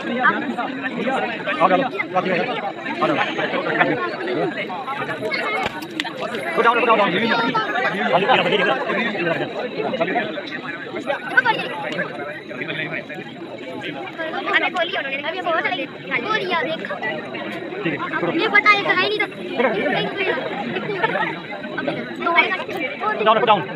ये पता है कहीं नहीं तो डाउन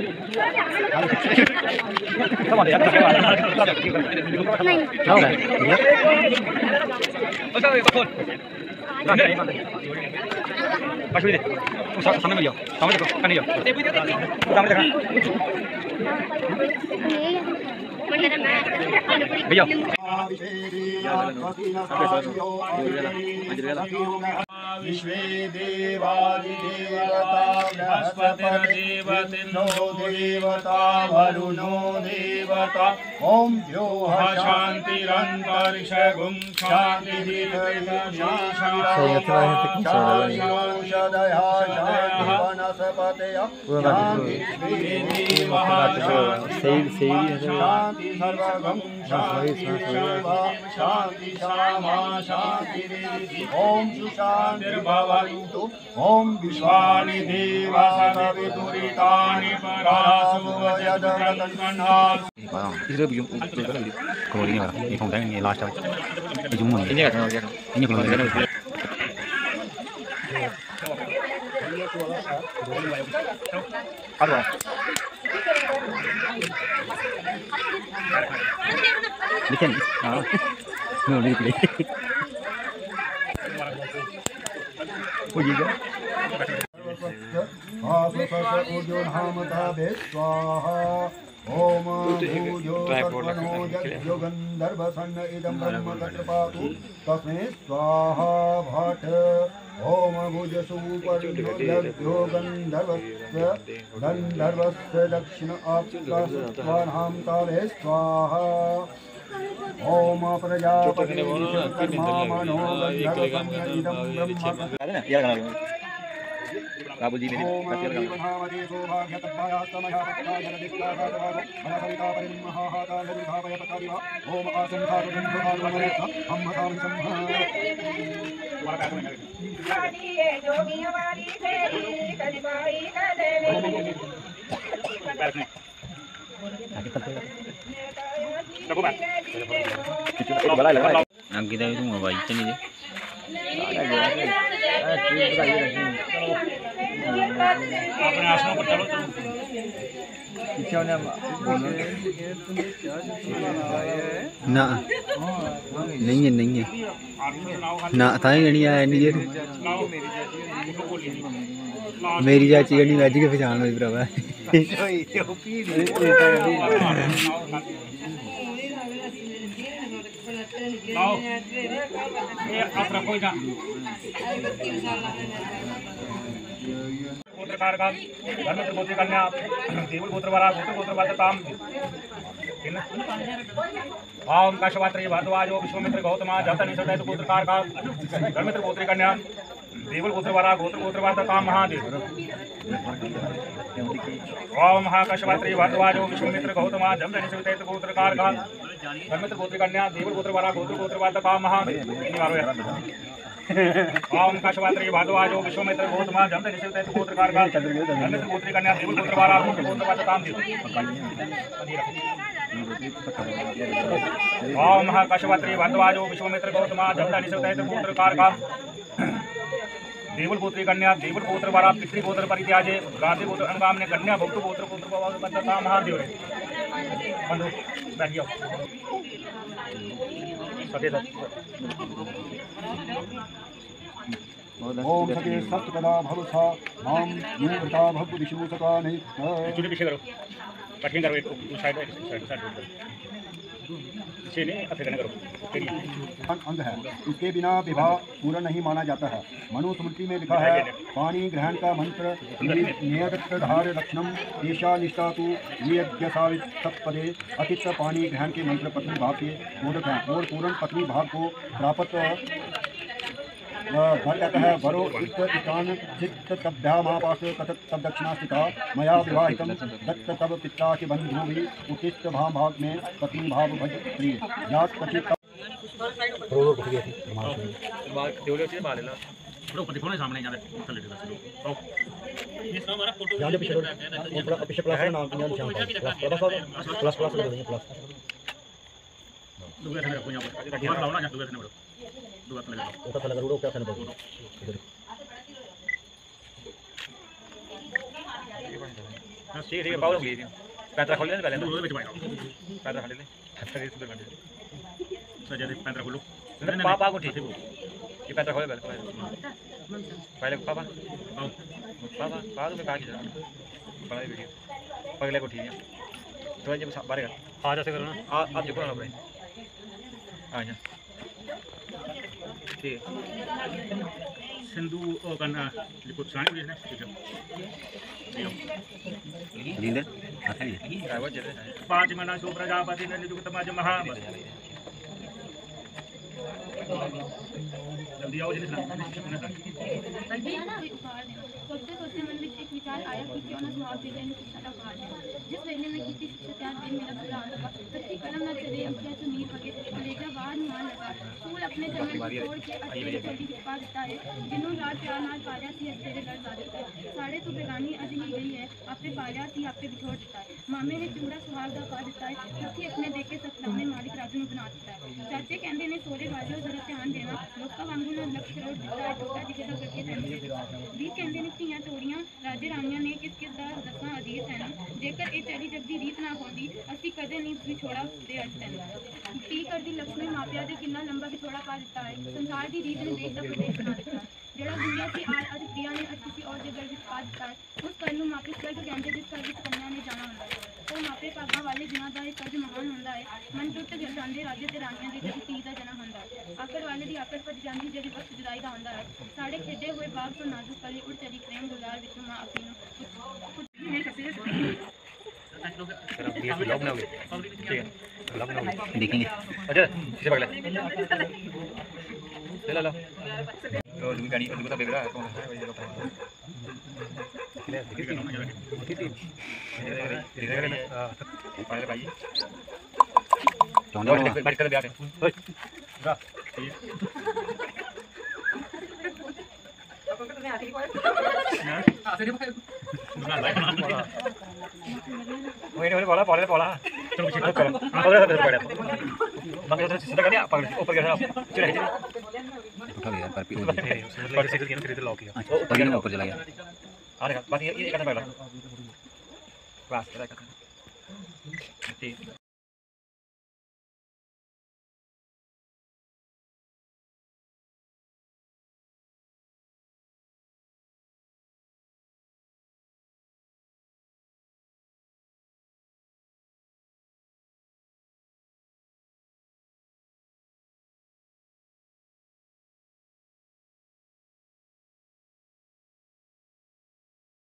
सामने में जाओ, सामने देखो, कहीं जाओ, सामने देखना भैया विश्वे देवादिदेवता बृहस्पतिर्देवतिर्नो देवता वरुणो देवता ओम द्योः शान्तिरन्तरिक्षगुं शान्तिः वनस्पतयः शान्ति सर्वगं शान्ति श्यामा शान्ति ओम सुशान्तिर्भवतु ओम विश्वानि देवासवितुरितानि परासु यदवदन्नात् इसलिए भी करोड़ी नहीं वाला ये होता है ये लास्ट है ये जुम्मन है ये करना ये खुला है हेलो लेकिन हां नो रिप्ले हो गया ओम भूजो सर्वनो यज्ञो गंधर्वसन्न इदं ब्रह्म तत्रपातु तस्मै स्वाहा भट ओम भुज सुपर्णो यज्ञो गंधर्वस्य दक्षिण आप्तास्वानां काले स्वाहा ओम प्रजापति कर्मा मनो गंधर्वसन्न इदं ब्रह्म बाबू जी मेरी kita itu mau baik ini अपने आसनों पर चलो ना नहीं है ना ताई गणी आया नहीं ये मेरी चाची गणी अज के पहचान हुई भरावा गोत्रकार का धर्मेंद्र गोत्र कन्या देवल गोत्रवारा गोत्रवादताम ओम काशवात्री भारद्वाज विश्वामित्र गौतम जातनि सदैव गोत्रकार का धर्मेंद्र गोत्र कन्या देवल गोत्रवारा गोत्रवादताम महादेव ओम महाकाशवात्री भारद्वाज विश्वामित्र गौतम जातनि सदैव गोत्रकार का धर्मेंद्र गोत्र कन्या देवल गोत्रवारा गोत्रवादताम महादेव ओम काशवात्री भारद्वाज विश्वामित्र गौतम जातनि सदैव गोत्रकार का धर्मेंद्र गोत्र कन्या देवल गोत्रवारा गोत्रवादताम ओम महाकाशवात्री भारद्वाज विश्वामित्र गौतम जातनि सदैव गोत्रकार का देवल गोत्री कन्या देवल गोत्र वारा पितृ गोत्र परित्याजे गादे गोत्र अनुगाम ने कन्या भक्त गोत्र बद्धता महादेव रे बंधु बैठ जाओ सके ओम सके सप्तदा भवसा माम यूता भव विशुसका नहीं चुटी पीछे करो कठिन करो एक साइड करो पीछे नहीं अथेगन करो अंग है इसके बिना विवाह पूर्ण नहीं माना जाता है। मनुस्मृति में लिखा है पानी ग्रहण का मंत्र नियतधार लक्षणम ईशा निष्ठा तु यज्ञसावित्पदे अतित पानी ग्रहण के मंत्र पत्नी भाव के मोदक हैं और पूर्ण पत्नी भाव को प्राप्त घर कहता है वरो इष्टान चित्त तभ्यामापास कथत तब दक्षिणा स्थिता मया विवाहितम दत्त तब पिता के बंधु भी उत्तिष्ठ भाव में पत्नी भाव भज प्रिय जात कचित रोड उठ गई थी बाल देवले से बाल ला थोड़ा ऊपर दिखो ना सामने यहाँ थले देखो आओ ये सब हमारा फोटो यहाँ पीछे पीछे प्लस का नाम यहाँ निशान प्लस प्लस लगा देंगे प्लस दुगने रखो यहाँ पर लाओ ना दुगने में दुगने लगा ओटा लगा रोड क्या करना पड़ेगा हां ठीक है पाओ लगी पैंतरा खोल ले पहले रोड में बैठो पैंतरा खोल ले अच्छा ये सुबह कर सजा दे पैंतरा खोलो पापा को ठीक है ये पैंतरा खोल पहले पापा आओ पापा बाद में कहा कि बड़ा वीडियो पगले को ठीक है तो जब बारे का आ जैसे करो ना आप देखो ना भाई आ जा ठीक सिंधु करना लिखो सानी बुझने ठीक है जिंदर आता है ड्राइवर चले पांच मना सो प्रजापति ने नियुक्त तमाज महा जल्दी आओ जिन्हें भैया ना अभी उपहार देना सोचते सोचते मन में एक विचार आया कि क्यों ना सुहाग दे देने शिक्षा का उपहार देना जिस वेले में किसी शिक्षा त्याग दिन मेरा पूरा लगा सच्ची कलम न चले क्या तो नीर बगे कलेजा बाहर मान लगा फूल अपने चमन को छोड़ के अकेले चली छिपा देता है जिन्हों रात प्यार नाल पालिया सी तेरे घर जा देता है साढ़े तो बेगानी अज ही गई है आपे पालिया सी आपे बिछोड़ देता है मामे ने चूड़ा सुहाग का पा देता है सखी अपने देखे सतनामे मालिक राजू बना देता है चाचे कहते ने सोरे वाले जरा ध्यान देना लोका वांगू ना लक्ष करोड़ दिता है छोटा जिसे का करके देंगे वीर कहते ने धीआं तोड़ियां राजे रानियां ने किस किस दा दसां अजीज हैं जेकर ये चली जगदी रीत ना होंदी असी कदे नहीं विछोड़ा दे अज तैनूं टी करदी लक्ष्मी मापिया दे किन्ना लंबा विछोड़ा पा दिता है संसार दी रीत ने देश दा प्रदेश बना दिता है जेड़ा दुनिया की अज प्रिया ने अज किसी और जगह विच पा दिता है उस घर नूं मापे स्वर्ग कहंदे जिस घर विच कन्या ने जाना हुंदा है तो मापे भागां वाले जिन्हां दा कर्ज महान हुंदा है मन टुट जांदे राजे ते रानियां दी जिहड़ी धी दा जन्म हुंदा है आकड़ वाले दी आकड़ भज जांदी जिहड़ी वक्त जुदाई दा हुंदा है साढ़े खेडे हुए बाग तो नाजुक कली उड़ चली प्रेम गुलाल विच मां अपनी नूं कुछ नहीं कसे ये ब्लॉग बनाओगे ठीक है ब्लॉग बनाओगे देखेंगे अच्छा किसे पकड़ ले लो तो दूसरी गाड़ी दूसरा बेबी रहा कौन है वही लोग भाई चौंधा बैठ कर बैठ वही बोला पौड़ा पौड़ा चलो पीछे करो और सब पड़ा मगर तो सीधा कर दिया पकड़ ऊपर गया चले चले उठा गया पर मतलब साइकिल की ना खरीद लॉक किया तभी मैं ऊपर चला गया आ देखा बस ये करना पड़ा बस ठीक